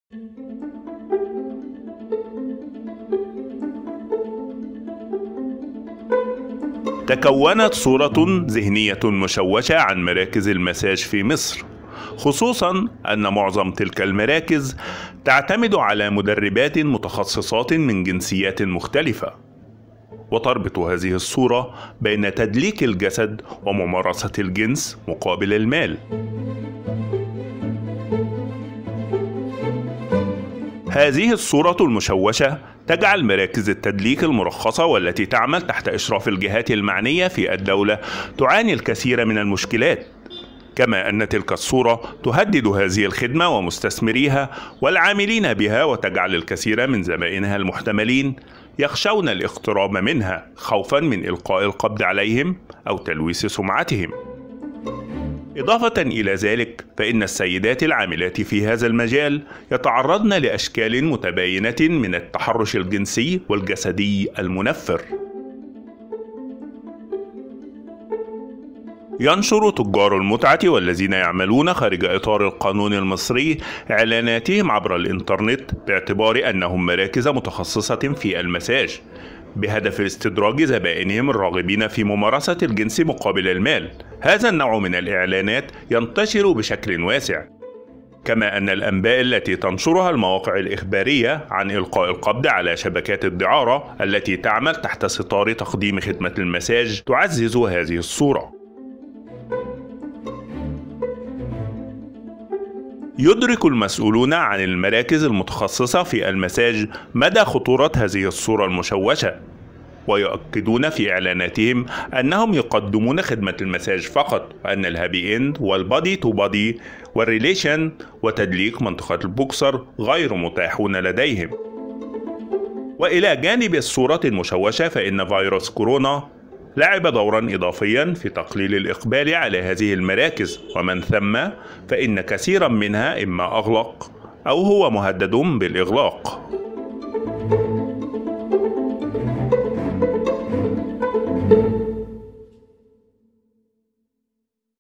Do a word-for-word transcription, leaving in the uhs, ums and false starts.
تكونت صورة ذهنية مشوشة عن مراكز المساج في مصر، خصوصا أن معظم تلك المراكز تعتمد على مدربات متخصصات من جنسيات مختلفة، وتربط هذه الصورة بين تدليك الجسد وممارسة الجنس مقابل المال. هذه الصورة المشوشة تجعل مراكز التدليك المرخصة والتي تعمل تحت إشراف الجهات المعنية في الدولة تعاني الكثير من المشكلات، كما أن تلك الصورة تهدد هذه الخدمة ومستثمريها والعاملين بها، وتجعل الكثير من زبائنها المحتملين يخشون الاقتراب منها خوفا من إلقاء القبض عليهم أو تلويث سمعتهم. إضافة إلى ذلك، فإن السيدات العاملات في هذا المجال يتعرضن لأشكال متباينة من التحرش الجنسي والجسدي المنفر. ينشر تجار المتعة والذين يعملون خارج إطار القانون المصري إعلاناتهم عبر الإنترنت باعتبار أنهم مراكز متخصصة في المساج، بهدف استدراج زبائنهم الراغبين في ممارسة الجنس مقابل المال. هذا النوع من الإعلانات ينتشر بشكل واسع، كما أن الأنباء التي تنشرها المواقع الإخبارية عن إلقاء القبض على شبكات الدعارة التي تعمل تحت ستار تقديم خدمة المساج تعزز هذه الصورة. يدرك المسؤولون عن المراكز المتخصصة في المساج مدى خطورة هذه الصورة المشوشة، ويؤكدون في إعلاناتهم أنهم يقدمون خدمة المساج فقط، وأن الهابي إند والبادي تو بادي والريليشن وتدليك منطقة البوكسر غير متاحون لديهم. وإلى جانب الصورة المشوشة، فإن فيروس كورونا لعب دورا إضافيا في تقليل الإقبال على هذه المراكز، ومن ثم فإن كثيرا منها إما أغلق أو هو مهدد بالإغلاق.